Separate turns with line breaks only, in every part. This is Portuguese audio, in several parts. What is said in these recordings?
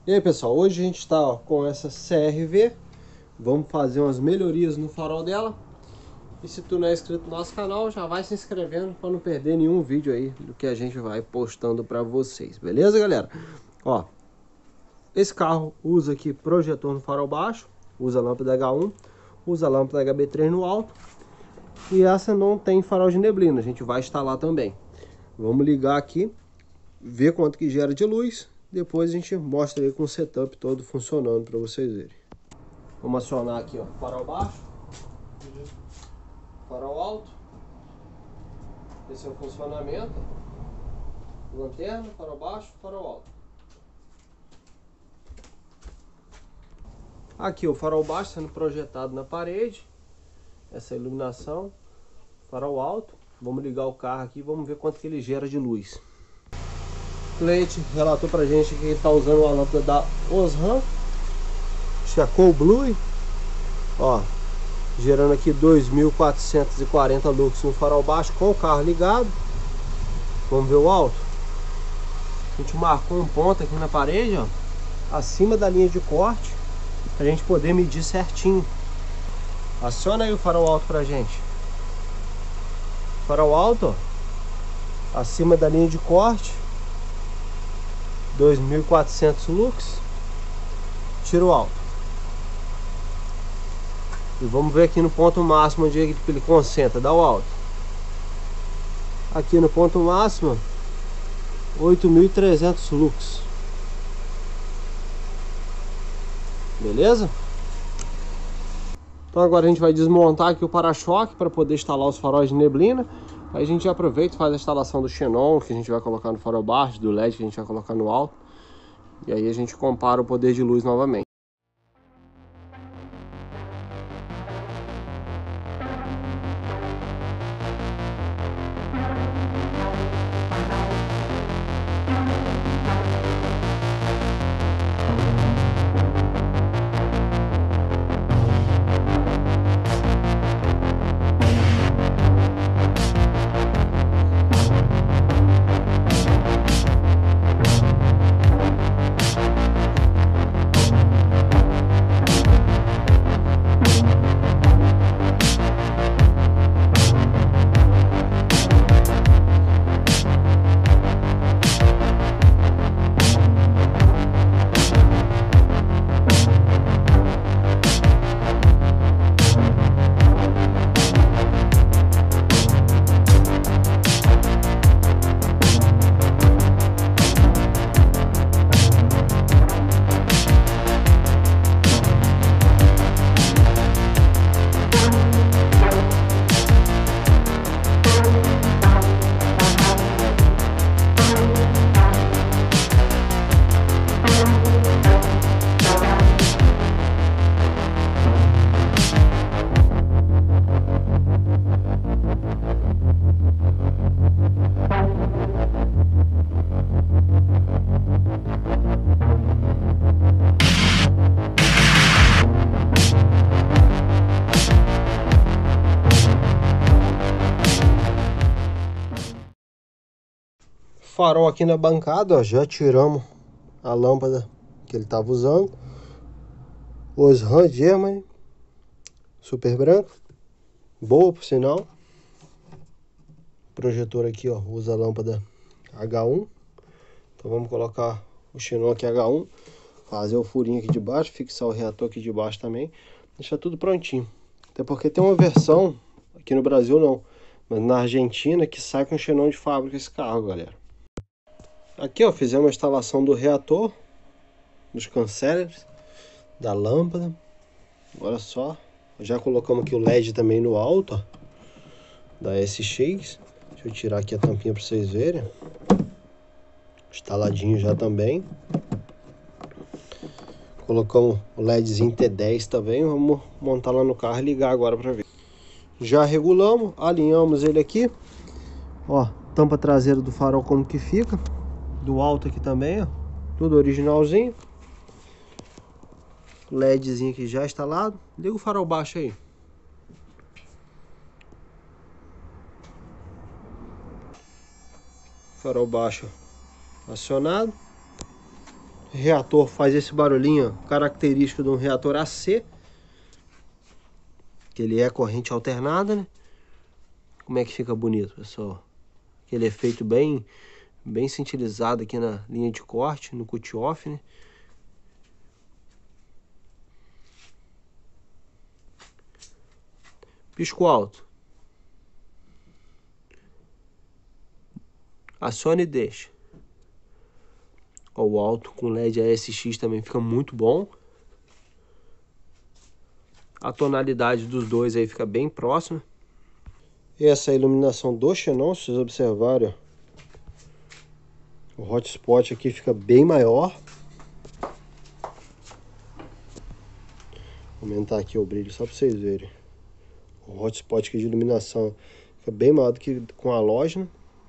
E aí pessoal, hoje a gente está com essa CR-V. Vamos fazer umas melhorias no farol dela. E se tu não é inscrito no nosso canal, já vai se inscrevendo para não perder nenhum vídeo aí do que a gente vai postando para vocês, beleza galera? Ó, esse carro usa aqui projetor no farol baixo, usa lâmpada H1, usa lâmpada HB3 no alto. E essa não tem farol de neblina, a gente vai instalar também. Vamos ligar aqui, ver quanto que gera de luz. Depois a gente mostra aí com o setup todo funcionando para vocês verem. Vamos acionar aqui, ó, farol baixo, farol alto. Esse é o funcionamento. Lanterna, farol baixo, farol alto. Aqui o farol baixo sendo projetado na parede. Essa iluminação. Farol alto. Vamos ligar o carro aqui e vamos ver quanto que ele gera de luz. O cliente relatou pra gente que ele está usando uma lâmpada da Osram, Cool Blue, ó, gerando aqui 2.440 lux no farol baixo com o carro ligado. Vamos ver o alto. A gente marcou um ponto aqui na parede, ó, acima da linha de corte, pra gente poder medir certinho. Aciona aí o farol alto pra gente. Farol alto, ó, acima da linha de corte, 2.400 lux. Tira o alto. E vamos ver aqui no ponto máximo onde ele concentra. Dá o alto. Aqui no ponto máximo, 8.300 lux. Beleza? Então agora a gente vai desmontar aqui o para-choque para poder instalar os faróis de neblina. Aí a gente aproveita e faz a instalação do xenon que a gente vai colocar no farol baixo, do LED que a gente vai colocar no alto. E aí a gente compara o poder de luz novamente. Farol aqui na bancada, ó, já tiramos a lâmpada que ele estava usando. Osram Germany, super branco, boa por sinal. Projetor aqui, ó, usa a lâmpada H1. Então vamos colocar o xenon aqui H1, fazer o furinho aqui de baixo, fixar o reator aqui de baixo também, deixar tudo prontinho. Até porque tem uma versão aqui no Brasil não, mas na Argentina que sai com xenon de fábrica esse carro, galera. Aqui, ó, fizemos a instalação do reator, dos cancellers, da lâmpada. Olha só, já colocamos aqui o LED também no alto, ó, da SX. Deixa eu tirar aqui a tampinha para vocês verem. Instaladinho já também. Colocamos o LEDzinho T10 também. Vamos montar lá no carro e ligar agora para ver. Já regulamos, alinhamos ele aqui. Ó, tampa traseira do farol como que fica. Do alto aqui também, ó, tudo originalzinho. LEDzinho aqui já instalado. Liga o farol baixo aí. Farol baixo acionado. reator faz esse barulhinho característico de um reator AC, que ele é corrente alternada, né? Como é que fica bonito, pessoal? Aquele efeito bem cintilizado aqui na linha de corte, no cut-off, né? Pisco alto. Acione e deixa. Ó, o alto com LED ASX também fica muito bom. A tonalidade dos dois aí fica bem próxima. Essa é a iluminação do Xenon, se vocês observarem, ó. O hotspot aqui fica bem maior. Vou aumentar aqui o brilho só para vocês verem. O hotspot aqui de iluminação fica bem maior do que com a halógeno.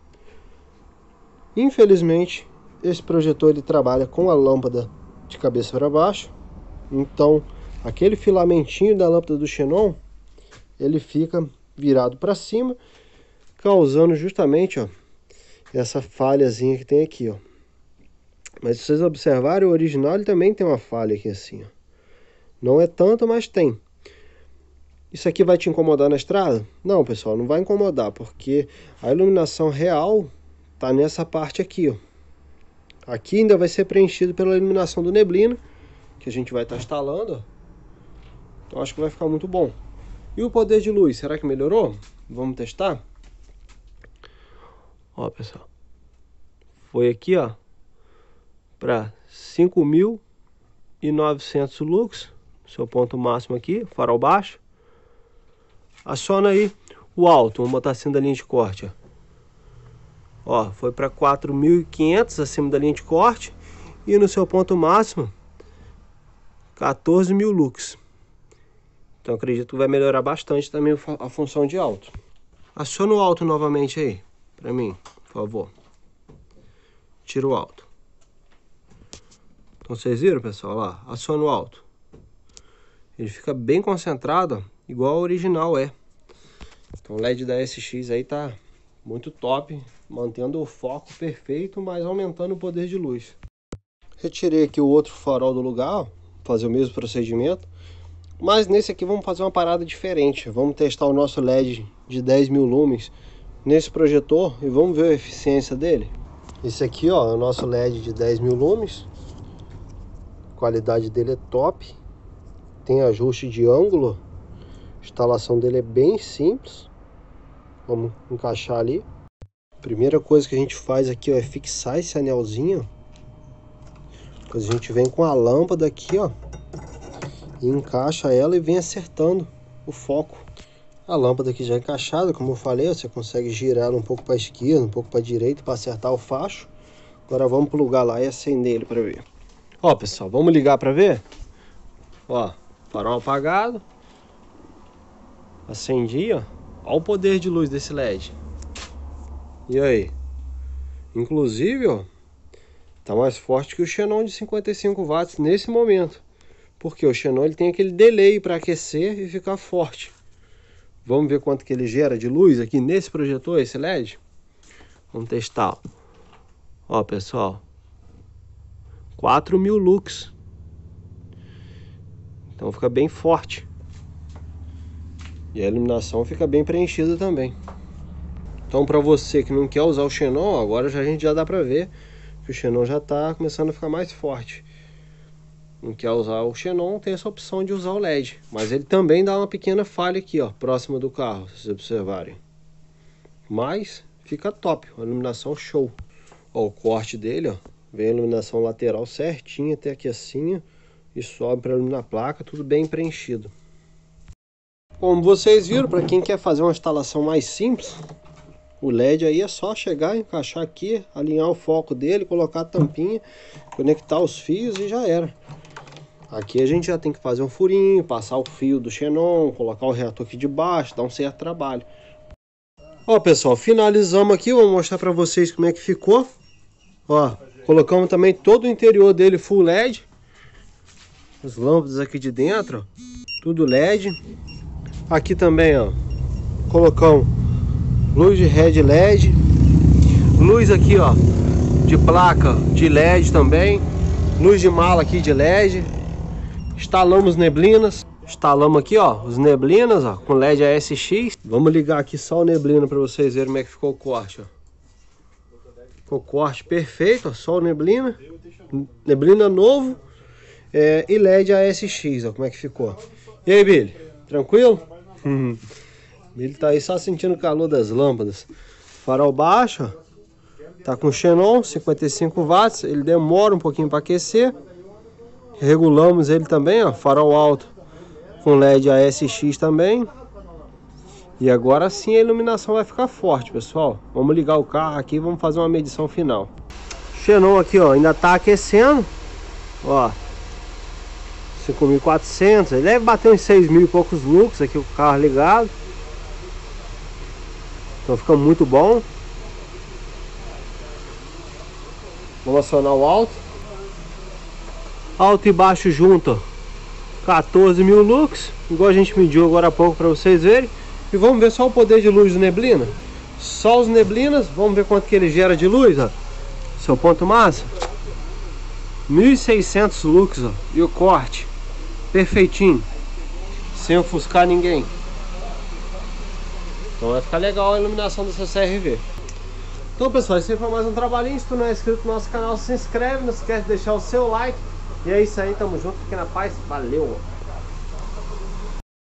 Infelizmente, esse projetor ele trabalha com a lâmpada de cabeça para baixo. Então, aquele filamentinho da lâmpada do Xenon, ele fica virado para cima, causando justamente, ó, essa falhazinha que tem aqui, ó. Mas se vocês observarem, o original ele também tem uma falha aqui assim, ó. Não é tanto, mas tem. Isso aqui vai te incomodar na estrada? Não, pessoal, não vai incomodar, porque a iluminação real tá nessa parte aqui, ó. Aqui ainda vai ser preenchido pela iluminação do neblina, que a gente vai estar instalando, ó. Então acho que vai ficar muito bom. E o poder de luz, será que melhorou? Vamos testar? Ó, pessoal. Foi aqui, ó, para 5.900 lux, seu ponto máximo aqui, farol baixo. Aciona aí o alto, vamos botar acima da linha de corte, ó. Ó, foi para 4.500 acima da linha de corte e no seu ponto máximo 14.000 lux. Então acredito que vai melhorar bastante também a função de alto. Aciona o alto novamente aí, para mim, por favor. Tira o alto. Então vocês viram, pessoal, lá, aciona o alto. Ele fica bem concentrado, ó, igual ao original é. Então o LED da SX aí tá muito top, mantendo o foco perfeito, mas aumentando o poder de luz. Retirei aqui o outro farol do lugar, ó, fazer o mesmo procedimento. Mas nesse aqui vamos fazer uma parada diferente. Vamos testar o nosso LED de 10.000 lumens nesse projetor e vamos ver a eficiência dele. Esse aqui, ó, é o nosso LED de 10.000 lumens. A qualidade dele é top. Tem ajuste de ângulo. A instalação dele é bem simples. Vamos encaixar ali. Primeira coisa que a gente faz aqui, ó, é fixar esse anelzinho. Depois a gente vem com a lâmpada aqui, ó, e encaixa ela e vem acertando o foco. A lâmpada aqui já é encaixada, como eu falei, você consegue girar ela um pouco para a esquerda, um pouco para a direita para acertar o facho. Agora vamos plugar lá e acender ele para ver. Ó, pessoal, vamos ligar para ver? Ó, farol apagado. Acendi, ó. Ó o poder de luz desse LED. E aí? Inclusive, ó, tá mais forte que o Xenon de 55 watts nesse momento. Porque o Xenon ele tem aquele delay para aquecer e ficar forte. Vamos ver quanto que ele gera de luz aqui nesse projetor, esse LED? Vamos testar. Ó, pessoal. 4.000 lux. Então fica bem forte. E a iluminação fica bem preenchida também. Então para você que não quer usar o Xenon, agora a gente já dá para ver que o Xenon já está começando a ficar mais forte. Não quer usar o Xenon, tem essa opção de usar o LED. Mas ele também dá uma pequena falha aqui, ó, próximo do carro, se vocês observarem. Mas fica top, uma iluminação show. Ó, o corte dele, ó, vem a iluminação lateral certinha até aqui assim, e sobe para iluminar a placa, tudo bem preenchido. Como vocês viram, para quem quer fazer uma instalação mais simples, o LED aí é só chegar, encaixar aqui, alinhar o foco dele, colocar a tampinha, conectar os fios e já era. Aqui a gente já tem que fazer um furinho, passar o fio do Xenon, colocar o reator aqui de baixo, dá um certo trabalho. Ó, pessoal, finalizamos aqui, vou mostrar para vocês como é que ficou. Ó, colocamos também todo o interior dele full LED. As lâmpadas aqui de dentro, ó, tudo LED. Aqui também, ó, colocamos luz de head LED, luz aqui, ó, de placa de LED também. Luz de mala aqui de LED. Instalamos neblinas. Instalamos aqui, ó, os neblinas, ó, com LED ASX. Vamos ligar aqui só o neblina para vocês verem como é que ficou o corte, ó. Ficou o corte perfeito, ó, só o neblina. Neblina novo e LED ASX, ó, como é que ficou. E aí, Billy? Tranquilo? Billy tá aí só sentindo o calor das lâmpadas. Farol baixo, ó. Tá com xenon, 55 watts, ele demora um pouquinho para aquecer. Regulamos ele também, ó, farol alto com LED ASX também. E agora sim a iluminação vai ficar forte, pessoal. Vamos ligar o carro aqui e vamos fazer uma medição final. Xenon aqui, ó, ainda tá aquecendo. Ó, 5.400, ele deve bater uns 6.000 e poucos lux aqui com o carro ligado. Então fica muito bom. Vamos acionar o alto. Alto e baixo junto, ó, 14.000 lux, igual a gente mediu agora há pouco para vocês verem. E vamos ver só o poder de luz do neblina. Só os neblinas, vamos ver quanto que ele gera de luz, ó. Seu ponto máximo 1.600 lux, ó. E o corte perfeitinho, sem ofuscar ninguém. Então vai ficar legal a iluminação dessa CR-V. Então, pessoal, esse foi mais um trabalhinho. Se tu não é inscrito no nosso canal, se inscreve, não esquece de deixar o seu like. E é isso aí, tamo junto, fique na paz, valeu!